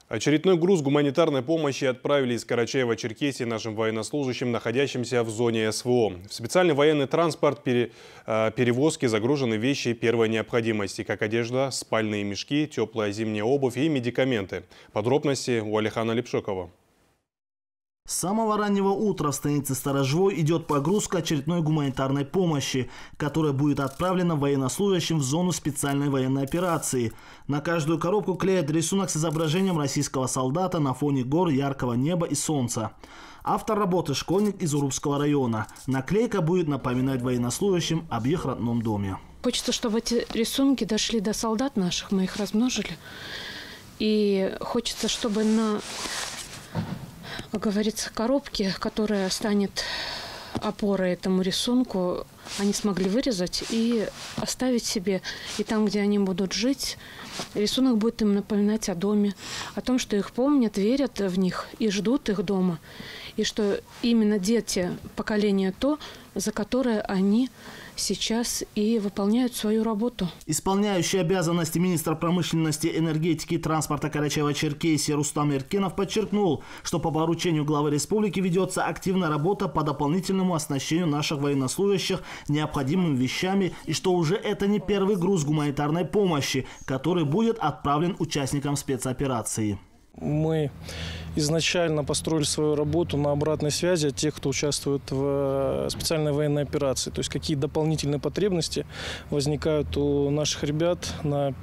Очередной груз гуманитарной помощи отправили из Карачаева-Черкесии нашим военнослужащим, находящимся в зоне СВО. В специальный военный транспорт перевозки загружены вещи первой необходимости, как одежда, спальные мешки, теплая зимняя обувь и медикаменты. Подробности у Алихана Лепшокова. С самого раннего утра в станице Сторожевой идет погрузка очередной гуманитарной помощи, которая будет отправлена военнослужащим в зону специальной военной операции. На каждую коробку клеят рисунок с изображением российского солдата на фоне гор, яркого неба и солнца. Автор работы – школьник из Урупского района. Наклейка будет напоминать военнослужащим об их родном доме. Хочется, чтобы эти рисунки дошли до солдат наших, мы их размножили. И хочется, чтобы на, как говорится, коробке, которая станет опорой этому рисунку, они смогли вырезать и оставить себе. И там, где они будут жить, рисунок будет им напоминать о доме, о том, что их помнят, верят в них и ждут их дома. И что именно дети поколения то, за которое они сейчас и выполняют свою работу. Исполняющий обязанности министра промышленности, энергетики и транспорта Карачаева-Черкесии Рустам Эркенов подчеркнул, что по поручению главы республики ведется активная работа по дополнительному оснащению наших военнослужащих необходимыми вещами и что уже это не первый груз гуманитарной помощи, который будет отправлен участникам спецоперации. Мы изначально построили свою работу на обратной связи от тех, кто участвует в специальной военной операции. То есть какие дополнительные потребности возникают у наших ребят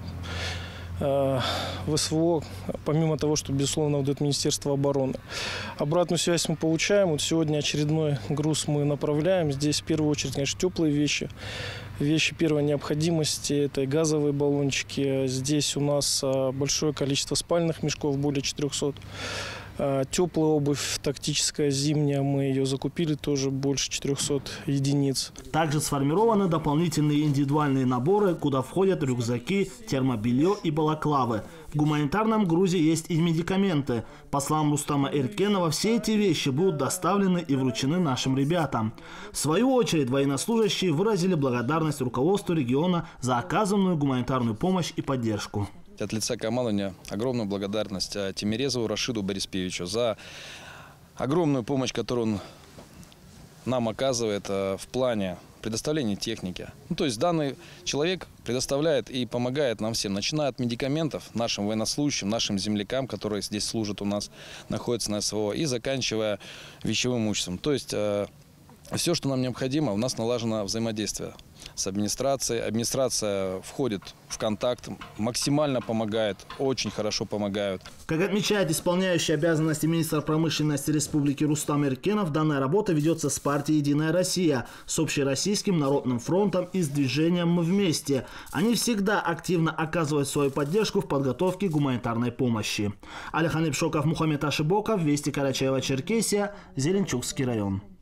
в СВО, помимо того, что, безусловно, выдает Министерство обороны. Обратную связь мы получаем. Вот сегодня очередной груз мы направляем. Здесь в первую очередь, конечно, теплые вещи. Вещи первой необходимости – это и газовые баллончики. Здесь у нас большое количество спальных мешков, более 400. Теплая обувь, тактическая, зимняя, мы ее закупили тоже больше 400 единиц. Также сформированы дополнительные индивидуальные наборы, куда входят рюкзаки, термобелье и балаклавы. В гуманитарном грузе есть и медикаменты. По словам Рустама Эркенова, все эти вещи будут доставлены и вручены нашим ребятам. В свою очередь военнослужащие выразили благодарность руководству региона за оказанную гуманитарную помощь и поддержку. От лица командования огромную благодарность Тимирезову Рашиду Бориспевичу за огромную помощь, которую он нам оказывает в плане предоставления техники. То есть данный человек предоставляет и помогает нам всем, начиная от медикаментов нашим военнослужащим, нашим землякам, которые здесь служат у нас, находятся на СВО, и заканчивая вещевым имуществом. То есть все, что нам необходимо, у нас налажено взаимодействие с администрацией. Администрация входит в контакт, максимально помогает, очень хорошо помогают. Как отмечает исполняющий обязанности министра промышленности Республики Рустам Эркенов, данная работа ведется с партией «Единая Россия», с Общероссийским народным фронтом и с движением «Мы вместе». Они всегда активно оказывают свою поддержку в подготовке гуманитарной помощи. Алихан Лепшоков, Мухаммед Ашибоков, Вести Карачаева-Черкесия, Зеленчукский район.